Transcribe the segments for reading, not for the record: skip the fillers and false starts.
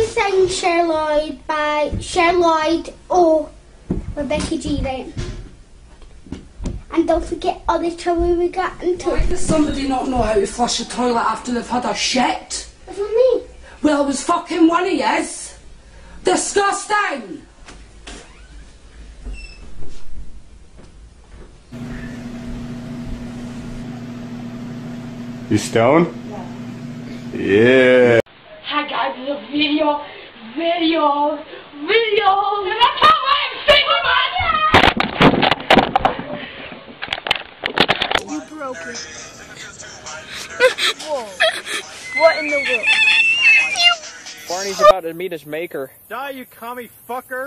sang Cher Lloyd by Cher Lloyd or Rebecca G. Right? And don't forget all the trouble we got into. Why does somebody not know how to flush a toilet after they've had a shit? What's with me? Well, it was fucking one of yous. Disgusting! You stoned? Yeah. Hi guys, it's a video, and that's how I'm single, man! You broke it. Whoa. What in the world? Barney's about to meet his maker. Die, you commie fucker!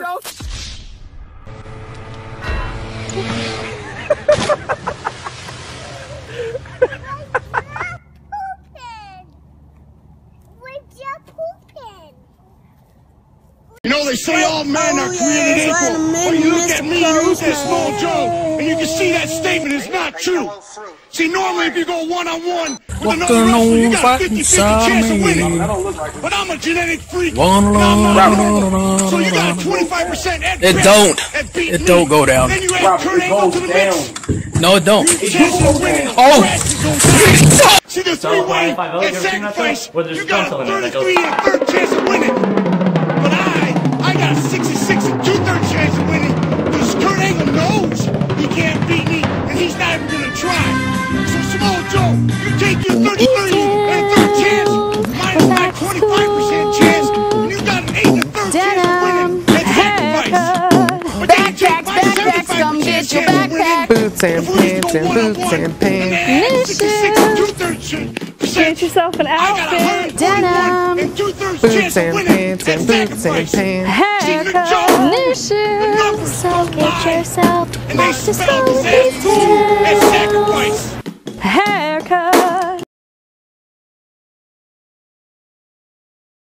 You know they say all men are created equal, but you look at me, you look at Small Joe, and you can see that statement is not true. See, normally if you go one-on-one with another wrestler, you got a 50-50 chance of winning. But I'm a genetic freak, and I'm not normal. So you got a 25% at It don't. It don't go down. Then you add Kurt Angle to the mix. No, it don't. Oh! See the three-way at sacrifice, you got a 33 and a third chance of winning. But I got a 66 and 2/3 chance of winning because Kurt Angle knows he can't beat me and he's not even gonna try. So Samoa Joe, you take your 33 and a third chance minus my 25% chance, and you got an 8 and a third chance of winning at sacrifice. But then you take my 75% chance of winning. Boots and pants and boots and pants. 66 and 2/3 chance. Get yourself an outfit. Denim. Boots and pants and boots and pants. Haircut. New shoes. So get yourself back to school with these tunes.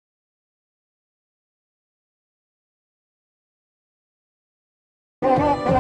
Haircut.